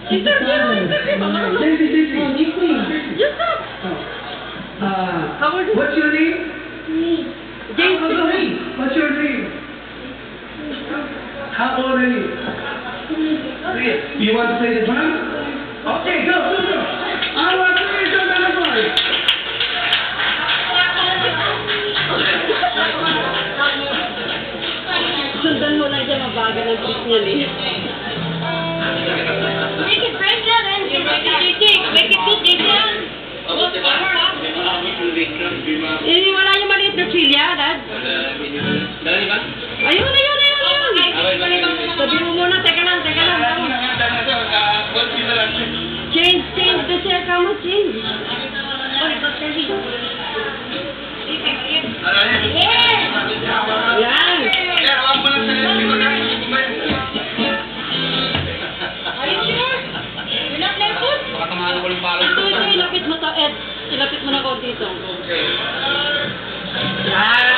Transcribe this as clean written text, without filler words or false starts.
What's your name? James. What's your name? How old are you? 3. You want to play the drum? Okay, go. I want to play the drum. Sundan mo lang dyan, mabagal ang tweet niya, Lee. Make it break down and make it good, Jason. Wala yung maliit na chilya, Dad. Ayun. Sabi mo muna, teka lang. Change the share ka mo, change. Yan. Ito, ilapit mo na konti ito. Yan.